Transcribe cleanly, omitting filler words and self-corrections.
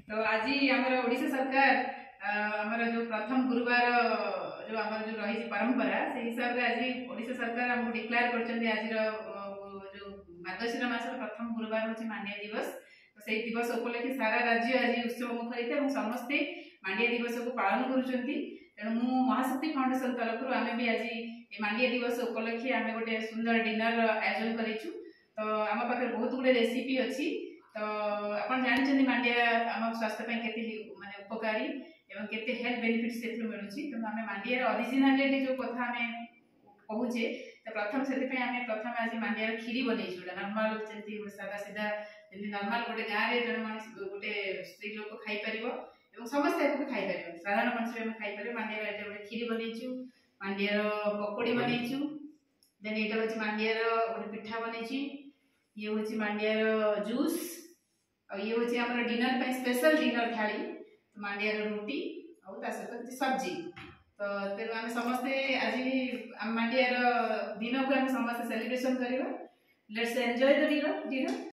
तो आज आमर ओडिशा सरकार आमर जो प्रथम गुरुवार जो आमर जो रही परंपरा से हिसाब से आज ओडिशा सरकार हमको डिक्लेयर कर आज जो मार्गशीर मास प्रथम गुरुवार हूँ मांडिया दिवस। तो से दिवस उपलक्षे सारा राज्य आज उत्सव मुखरित और समस्ते मांडिया दिवस को पालन करुँच। तेणु महाशक्ति फाउंडेशन तरफ आम भी आज मांडिया दिवस उपलक्षे आम गोटे सुंदर डिनर आयोजन करूँ। तो आम पाखे बहुत गुड़े रेसिपी अच्छी। तो आप जानते मांडिया आम स्वास्थ्य माने उपकारी एवं केते हेल्थ बेनिफिट से मिलूँ। तेणु आम मांडिया ओरिजिनालिटी जो कथा आम कहूचे तो प्रथम से प्रथम आज मांडिया खीरी बनईचु नर्माल जमी सादा सीधा जमी नर्माल गोटे गाँव में जन मनीष गोटे स्त्री लोक खाईपर समस्त खाईपर साधारण मनुष्य भी खाईपर। मांडिया गोटे खीरी बनईचु मांडिया पकोड़ी बनईचु देन यहाँ हूँ मांडिया गोटे पिठा बनई ये हूँ मांडिया जूस और ये हूँ आम डिनर स्पेशल डिनर थाली मांडिया रोटी और सहित सब्जी। तो तेणु आम समस्ते आज मांडिया दिन को आम समस्त सेलिब्रेशन करवा। Let's enjoy the dinner.